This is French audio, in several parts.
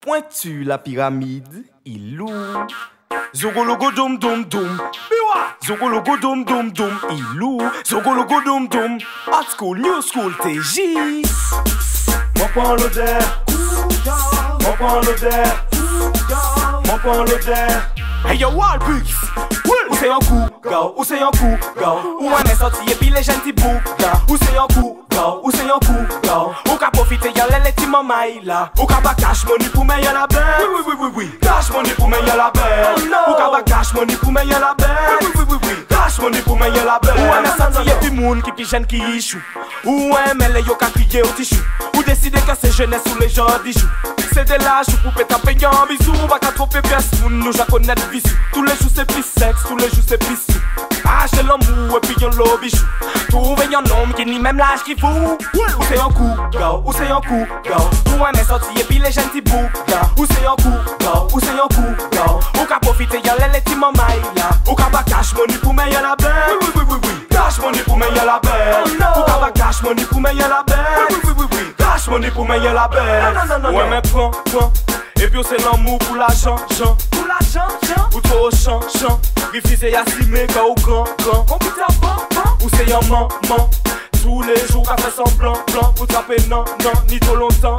Pointu la pyramide, il loue. Zogologo dum dum dum, biwa. Zogologo dum dum dum, il loue. Zogologo dum dum, hot school, new school, TJ. Mon prend l'odeur, mon prend l'odeur, mon prend l'odeur. Hey yo, Walpix, Où c'est un coup, gars, où c'est un coup, gars. où on est sorti et puis les gens t'y bouc, là. Où c'est un coup, gars, où c'est un coup, gars. Ou ka profite y'a les petits mamaï là. Ou ka ba cash money pour meilleur la belle. Oui. Cash money pour meilleur la belle. Oh no. Ou ka ba cash money pour meilleur la belle. Oui. Cash money pour meilleur la belle. Ou on est sorti et puis moun qui pigeon qui ichou. Ou on met les yo ka crier au tichou. Ou décider que c'est jeunesse ou les gens d'ijou. C'est de l'âge ou pour péter payer un bisou. On va qu'à trop pièce, moun nous ja connaître visu. Tous les jours c'est plus sexe, tous les jours c'est plus sou. Acheter l'amour et puis yon lo bichou. Trouver yon homme qui ni même l'âge qui fout. Où c'est un coup, gars, où c'est un coup, gars. Ou on est sorti et puis les gens t'y bouc, là. Où c'est un coup, gars, où c'est un coup, gars. Ou ka profite y'a les petits mamaï là. Ou ka ba cash money pour meilleur la belle. Oui. Cash money pour meilleur la belle. Oh no. Ou ka ba cash money pour meilleur la belle. Oui. Cash money pour meilleur la belle. Non. Ouais mais prends. Et puis c'est l'amour pour l'argent, Pour l'argent, ou trop au champ. Refuser à simer quand au grand. computer bon. Ou c'est un man. Tous les jours qu'a fait semblant, blanc. Pour taper non, ni trop longtemps,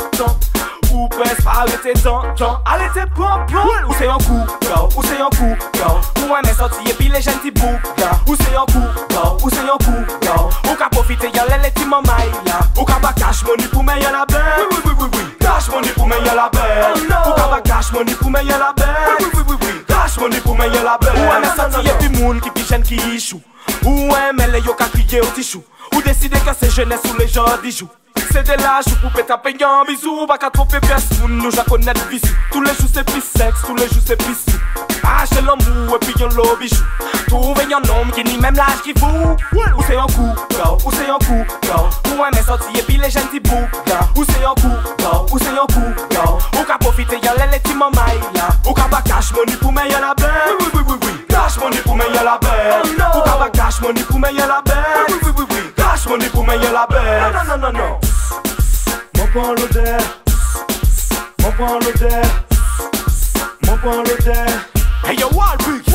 ou presque pas arrêter temps. Arrêtez bon. Ou c'est un coup, gars, ou c'est un coup, gars. Ou on est sorti et puis les gens t'y bouc, là. Ou c'est un coup, gars, ou c'est un coup, gars. Ou ka profite y'a les petits mamaï là. Ou ka ba cash money pour meilleur la belle. Oui. Cash money pour meilleur la belle. Oh no. Ou ka ba cash money pour meilleur la belle. Oui. Cash money pour meilleur la belle. Ou on est sorti et puis moun qui pigeon qui ichou. Ou on met les yo ka crier au tichou. Ou décider que c'est jeunesse ou les gens d'ijou. C'est de l'âge ou pour péter payer un bisou. Pas qu'à trop pièce, moun nous ja connaître visu. Tous les jours c'est plus sexe, tous les jours c'est plus sou. Acheter l'amour et puis yon lo bichou. Trouver yon homme qui ni même l'âge qui fout. Où c'est un coup, gars, où c'est un coup, gars. Ou on est sorti et puis les gens t'y bouc, là. Où c'est un coup, gars, où c'est un coup, gars. Ou ka profite y'a les petits mamaï là. Ou ka ba cash money pour meilleur la belle. Oui. Cash money pour meilleur la belle. Oh no. Ou ka ba cash money pour meilleur la belle. Oui. Cash money pour meilleur la belle. Non. Mon prend l'odeur, mon prend l'odeur, mon prend l'odeur. Hey yo, Walpix.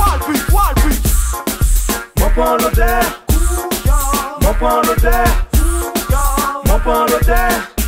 Mon prend l'odeur, mon prend l'odeur, mon prend l'odeur.